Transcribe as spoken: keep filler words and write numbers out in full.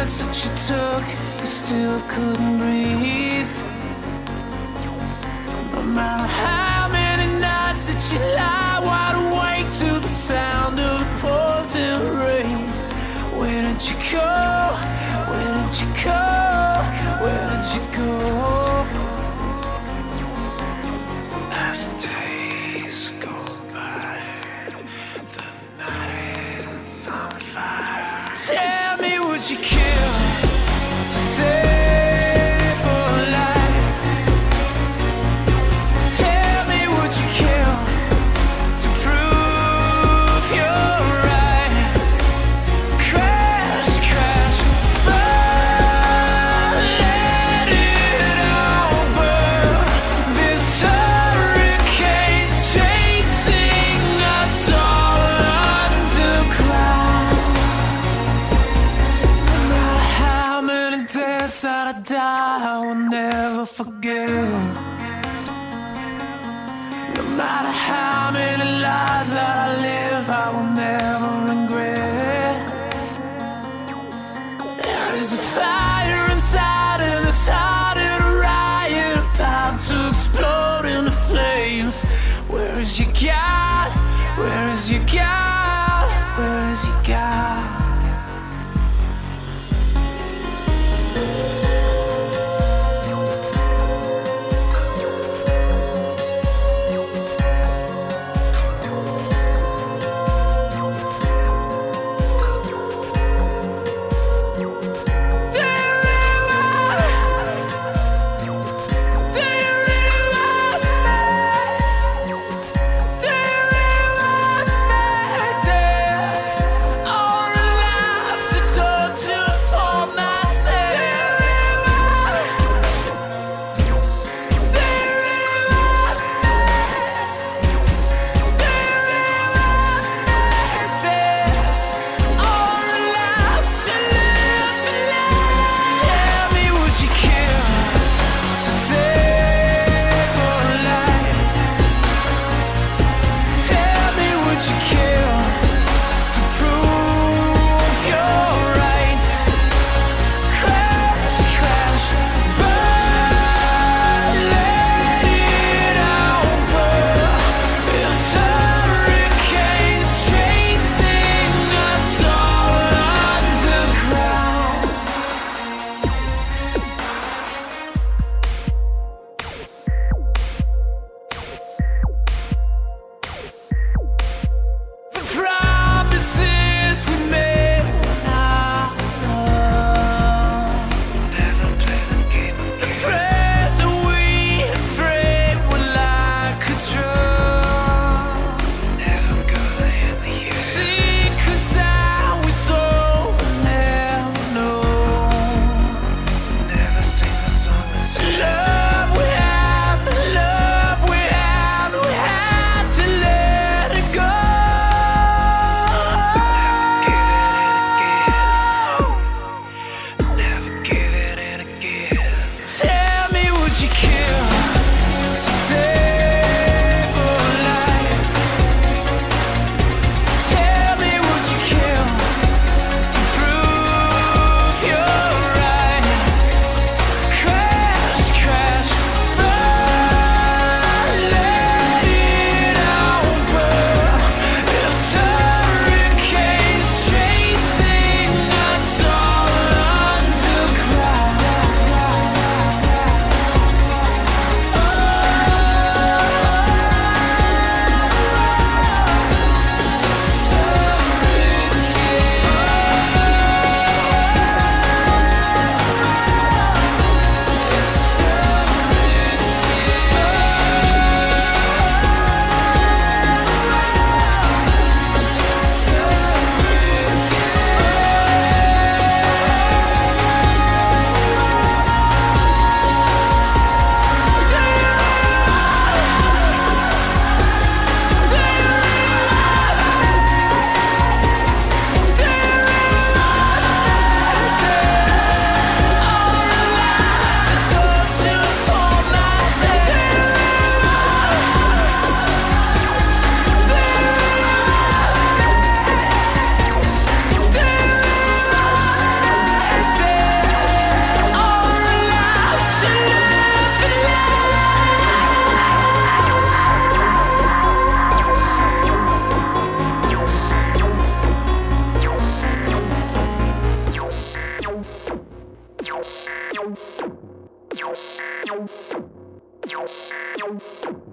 breaths that you took, you still couldn't breathe. No matter how many nights that you lie wide awake to the sound of the pouring rain. Where did you go? Where did you go? Where did you go? As days go by, the night's on fire. Tell me, would you kill to save a life? Tell me, would you kill to prove you're right? Crash, crash, burn, let it all burn. This hurricane's chasing us all underground. No matter how many deaths that I die, I will never forget. No matter how many lives that I live, I will never regret. There is a fire inside and it's started a riot, about to explode into flames. Where is your God? Where is your God? Where is your God? We'll be right back.